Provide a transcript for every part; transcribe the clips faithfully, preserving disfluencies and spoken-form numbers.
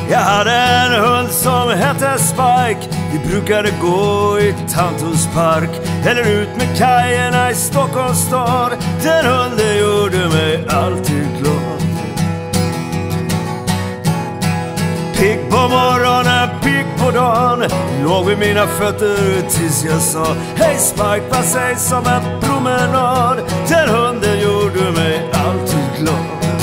Jag hade en hund som hette Spike. Vi brukade gå i Tantos park eller ut med kajerna i Stockholms stad. Den hunden gjorde mig alltid glad. Pigg på morgonen, pigg på dagen, låg vid mina fötter tills jag sa: hej Spike, vad sägs om en promenad? Den hunden gjorde mig alltid glad.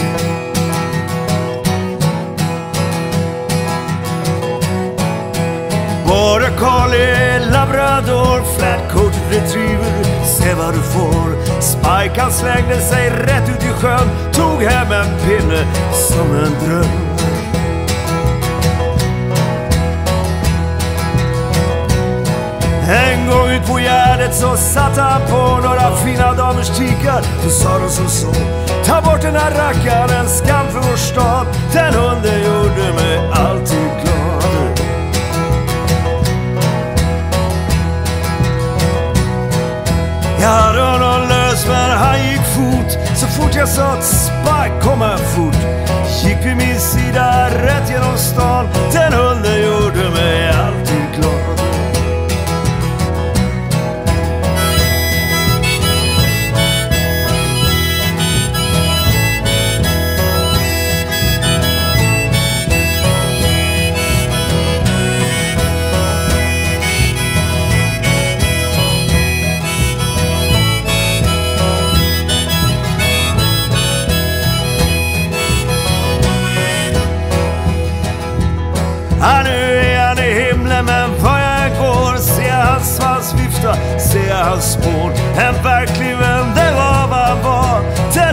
Border collie, labrador, flatcoat retriever, se vad du får. Spike han slängde sig rätt ut i sjön, tog hem en pinne som en dröm. En gång ut på gärdet så satt han på några fina damers tikar. Då sa de som så: ta bort den här rackaren, en skam för vår stad. Den hunden gjorde mig alltid glad. Jag hade honom lös men han gick fort. Så fort jag sa att Spike kom här fort, gick vid min sida rätt genom stan. Den hunden gjorde mig alltid glad. Ah, nu är han i himlen, men var jag går ser jag hans svans vifta, ser jag hans spår. En verklig vän, det var vad han var.